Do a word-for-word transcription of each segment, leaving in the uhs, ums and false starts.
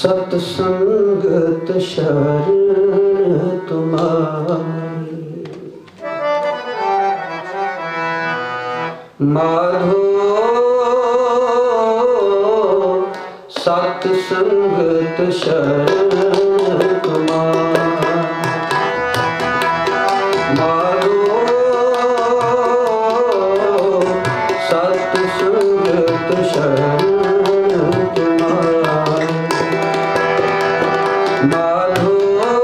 सत्संगत शरण तुम्हारी। माधो सत्संगत शरण तुम्हारी। माधो सत्संगत शरण तुम्हारी। माधो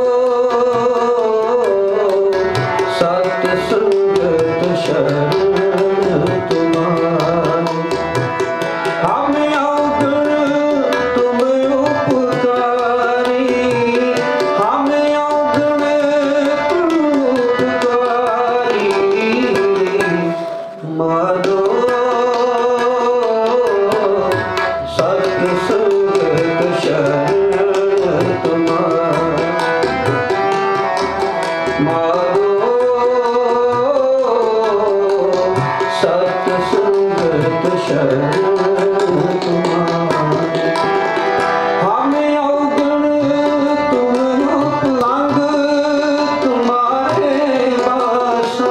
सत्संगत शरण तुम्हारी। हम अवगुण तुम उपकारी। हम अवगुण तुम उपकारी। माधो सत्संगत शरण तुम्हारी। माधो सत्संगत शरण तुम्हारी। हम अवगुण तुम उपलंग तुम्हारे वासा।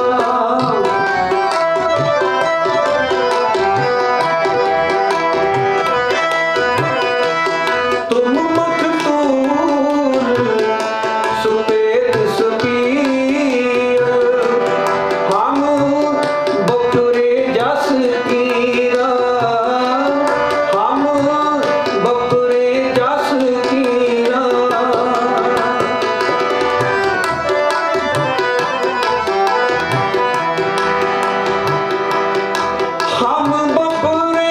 तुम मखतूर सुपेद सुपीर। हम बपुरे जस कीरा। हम बपुरे जस कीरा। हम बपुरे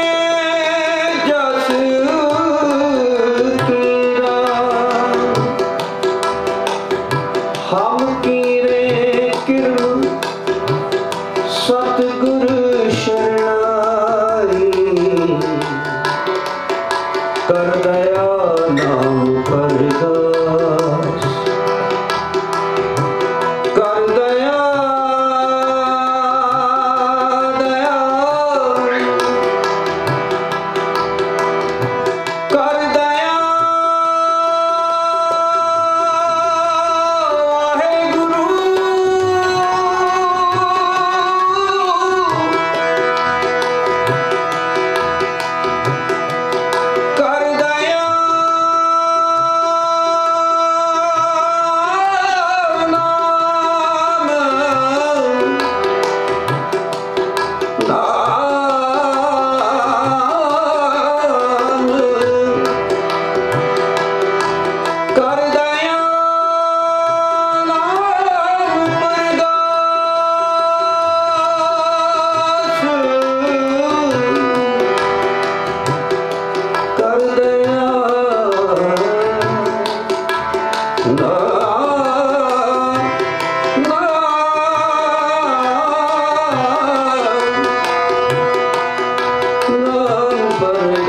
जस कीरा। हम कीरे किरन सतगुरु शरणाई। कर दया नाम परदास। कर दया दया। कर दया वाहेगुरु। कर दया नाम नाम। कर दया नाम परदास। कर दया नाम नाम परदास।